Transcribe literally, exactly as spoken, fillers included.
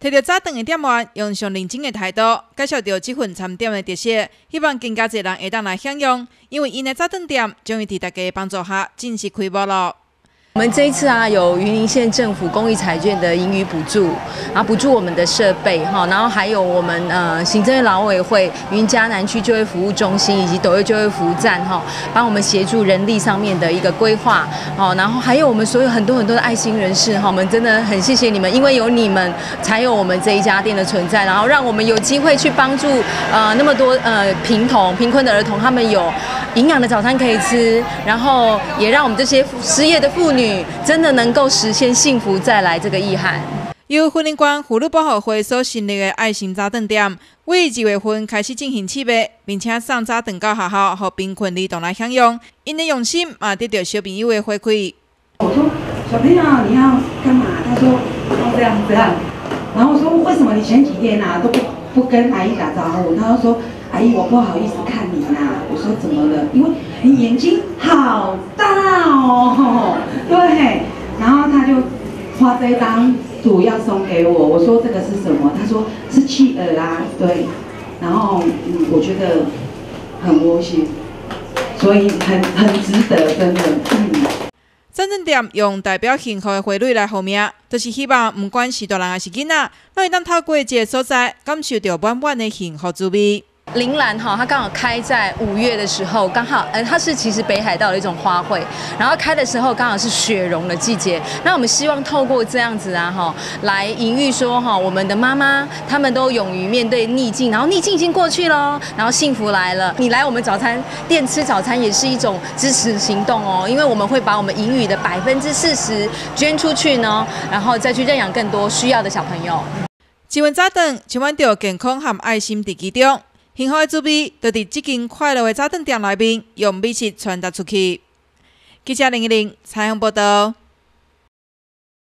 摕到早顿的店员，用上认真的态度，介绍到这份餐点的特色，希望更加侪人会当来享用。因为因的早顿店终于伫大家帮助下正式开幕了。 我们这一次啊，有云林县政府公益彩券的盈余补助，然后补助我们的设备哈，然后还有我们呃行政院劳委会云嘉南区就业服务中心以及斗六就业服务站哈，帮我们协助人力上面的一个规划哦，然后还有我们所有很多很多的爱心人士哈，我们真的很谢谢你们，因为有你们才有我们这一家店的存在，然后让我们有机会去帮助呃那么多呃贫童贫困的儿童，他们有营养的早餐可以吃，然后也让我们这些失业的妇女。 真的能够实现幸福再来这个意涵。 由云林县妇女保护会所成立的爱心早顿店，为二月份开始进行试卖，并且送早顿到学校，让贫困儿童来享用。因的用心嘛，得到小朋友的回馈。 我说小朋友你要干嘛？他说要这样这样。然后我说为什么你前几天啊都不不跟阿姨打招呼？他就说阿姨我不好意思看你啦。我说怎么了？因为你眼睛好大哦。 对，然后他就画这一张图要送给我，我说这个是什么？他说是企鹅啊，对，然后嗯，我觉得很窝心，所以很很值得，真的，嗯。 早顿店用代表幸福的花蕊来号名，就是希望不管是大人还是囡仔，都会当透过这个所在，感受到满满的幸福滋味。 铃兰哈，它刚好开在五月的时候，刚好，呃，它是其实北海道的一种花卉，然后开的时候刚好是雪融的季节。那我们希望透过这样子啊哈，来隐喻说哈，我们的妈妈她们都勇于面对逆境，然后逆境已经过去了，然后幸福来了。你来我们早餐店吃早餐也是一种支持行动哦，因为我们会把我们盈余的百分之四十捐出去呢，然后再去认养更多需要的小朋友。 一份早顿充满着健康和爱心在其中。 幸福的滋味，就伫这间快乐的早顿店内面，用美食传达出去。记者林一玲采访报道。